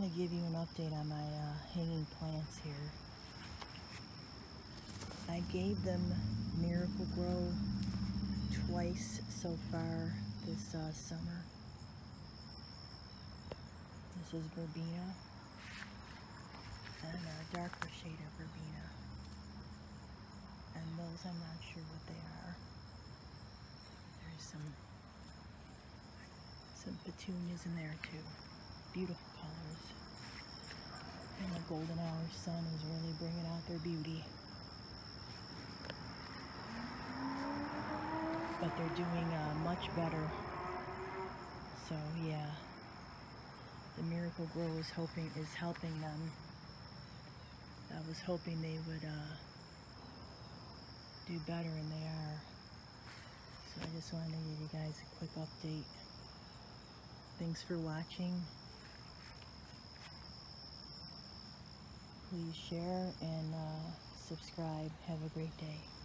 to give you an update on my hanging plants here. I gave them Miracle Grow twice so far this summer. This is Verbena and a darker shade of Verbena. And those I'm not sure what they are. There's some petunias in there too. Beautiful colors. And the golden hour sun is really bringing out their beauty. But they're doing much better. So yeah, the Miracle Grow is helping them. I was hoping they would do better, and they are. So I just wanted to give you guys a quick update. Thanks for watching. Please share and subscribe. Have a great day.